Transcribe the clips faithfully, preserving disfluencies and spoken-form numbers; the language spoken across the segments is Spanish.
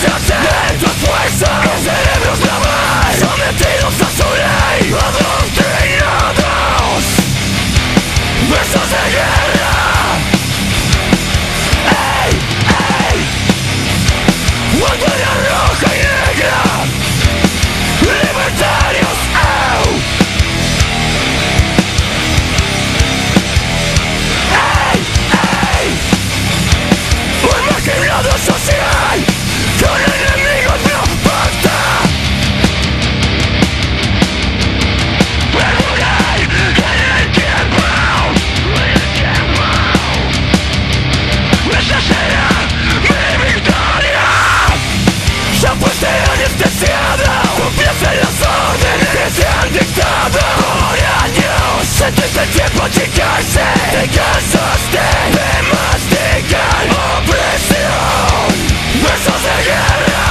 deshace de tus fuerzas. Los cerebros graves sometidos a su ley, adoctrinados, versos de guerra. Ey, ey, bandera roja y negra, libertarios, oh. Ey, ey, un maquinado social con enemigos no pacta. Perdurar en el tiempo, en el tiempo. Esa será mi victoria. Ya fuiste anestesiado, confías en las órdenes que te han dictado. Por años sentiste el tiempo achicarse, te cansaste de masticar opresión, versos de guerra.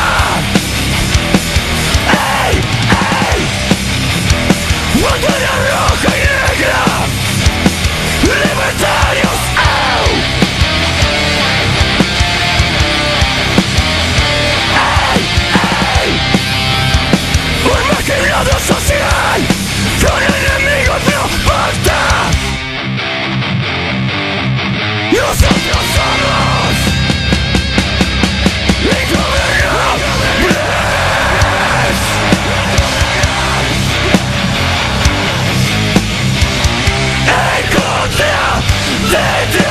Ey, ey, bandera roja y negra, libertarios, oh. Ey, ey, un maquinado social con enemigos no pacta. Nosotros somos ingobernables. En contra de ti.